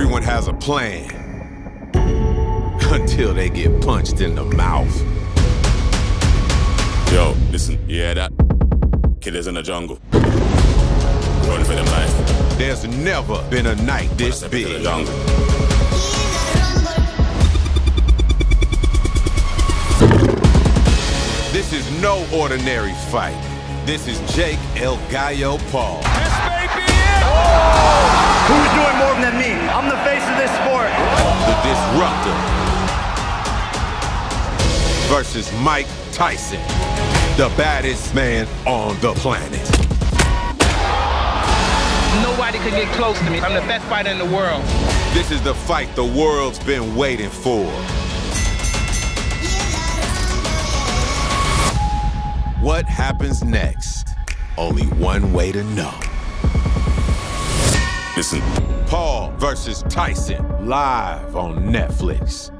Everyone has a plan until they get punched in the mouth. Yo, listen, you hear that? Killers in the jungle. Running for them life. There's never been a night this big. This is no ordinary fight. This is Jake El Gallo Paul. This may be it! Who's doing more than me? I'm the face of this sport. The Disruptor versus Mike Tyson, the baddest man on the planet. Nobody can get close to me. I'm the best fighter in the world. This is the fight the world's been waiting for. What happens next? Only one way to know. Listen. Paul versus Tyson, live on Netflix.